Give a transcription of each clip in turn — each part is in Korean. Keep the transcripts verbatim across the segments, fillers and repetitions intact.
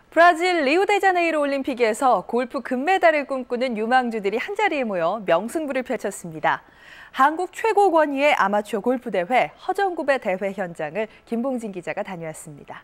브라질 리우데자네이루 올림픽에서 골프 금메달을 꿈꾸는 유망주들이 한자리에 모여 명승부를 펼쳤습니다. 한국 최고 권위의 아마추어 골프 대회 허정굽의 대회 현장을 김봉진 기자가 다녀왔습니다.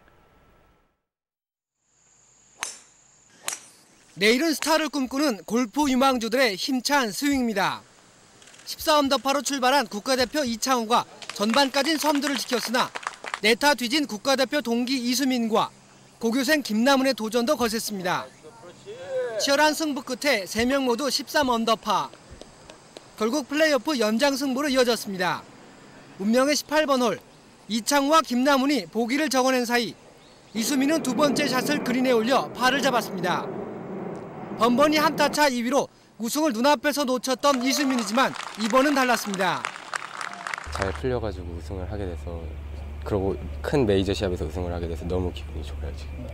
내일은 스타를 꿈꾸는 골프 유망주들의 힘찬 스윙입니다. 십사 언더파로 출발한 국가대표 이창호가 전반까진 섬들을 지켰으나 네타 뒤진 국가대표 동기 이수민과 고교생 김남은의 도전도 거셌습니다. 치열한 승부 끝에 세 명 모두 십삼 언더파. 결국 플레이오프 연장 승부로 이어졌습니다. 운명의 십팔 번 홀, 이창호와 김남은이 보기를 적어낸 사이 이수민은 두 번째 샷을 그린에 올려 파를 잡았습니다. 번번이 한타차 이 위로 우승을 눈앞에서 놓쳤던 이수민이지만 이번은 달랐습니다. 잘 풀려가지고 우승을 하게 돼서, 그리고 큰 메이저 시합에서 우승을 하게 돼서 너무 기분이 좋아요, 지금.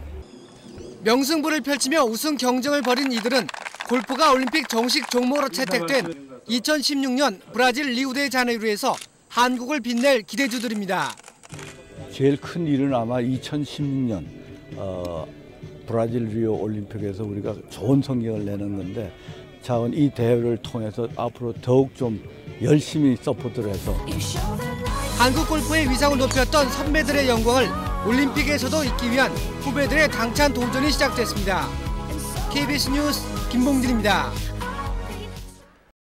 명승부를 펼치며 우승 경쟁을 벌인 이들은 골프가 올림픽 정식 종목으로 채택된 이천십육 년 브라질 리우데자네이루에서 한국을 빛낼 기대주들입니다. 제일 큰 일은 아마 이천십육 년 어, 브라질 리우 올림픽에서 우리가 좋은 성적을 내는 건데, 자원 이 대회를 통해서 앞으로 더욱 좀 열심히 서포트를 해서 한국 골프의 위상을 높였던 선배들의 영광을 올림픽에서도 잇기 위한 후배들의 당찬 도전이 시작됐습니다. 케이비에스 뉴스 김봉진입니다.